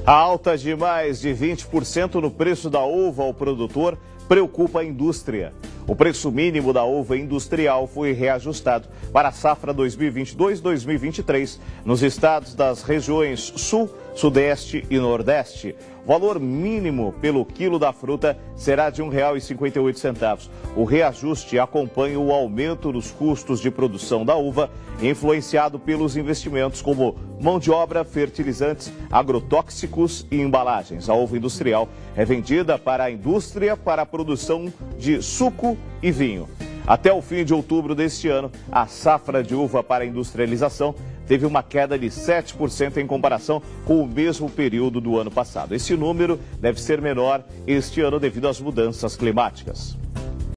A alta de mais de 20% no preço da uva ao produtor preocupa a indústria. O preço mínimo da uva industrial foi reajustado para a safra 2022-2023 nos estados das regiões Sul, Sudeste e Nordeste. O valor mínimo pelo quilo da fruta será de R$ 1,58. O reajuste acompanha o aumento dos custos de produção da uva, influenciado pelos investimentos como mão de obra, fertilizantes, agrotóxicos e embalagens. A uva industrial é vendida para a indústria para a produção de suco e vinho. Até o fim de outubro deste ano, a safra de uva para industrialização teve uma queda de 7% em comparação com o mesmo período do ano passado. Esse número deve ser menor este ano devido às mudanças climáticas.